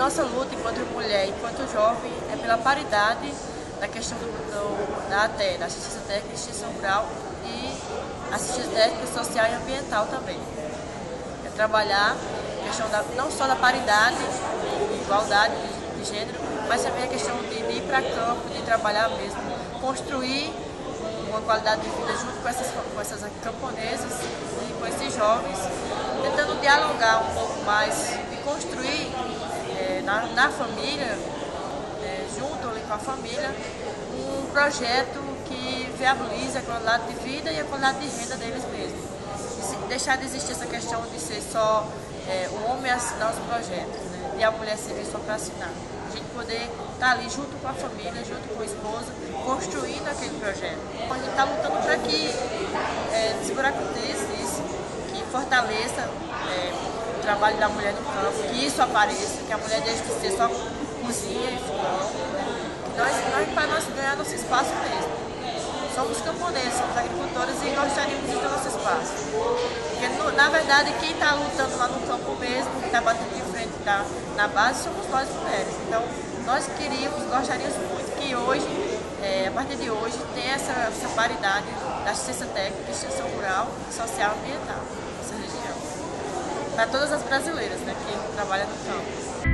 nossa luta enquanto mulher, enquanto jovem, é pela paridade da questão da assistência técnica, extensão rural e assistência técnica, social e ambiental também. É trabalhar a questão não só da paridade, igualdade de gênero, mas também a questão de ir para campo, de trabalhar mesmo, construir uma qualidade de vida junto com essas camponesas e com esses jovens, tentando dialogar um pouco mais e construir na família, junto ali com a família, um projeto que viabilize a qualidade de vida e a qualidade de renda deles mesmos. E deixar de existir essa questão de ser só o homem assinar os projetos, né, e a mulher servir só para assinar. A gente poder estar ali junto com a família, junto com a esposa, construindo aquele projeto. A gente está lutando para que desburocratize isso, que fortaleça o trabalho da mulher no campo, que isso apareça, que a mulher deixe de ser só cozinha e fogão. Para nós ganhar nosso espaço mesmo. Somos camponeses, somos agricultores e gostaríamos de ter nosso espaço. Porque, na verdade, quem está lutando lá no campo mesmo, que está batendo de frente, que está na base, somos nós mulheres. Então, nós gostaríamos muito que hoje, a partir de hoje, tenha essa paridade da assistência técnica, extensão rural, social e ambiental nessa região. Para todas as brasileiras, né, que trabalham no campo.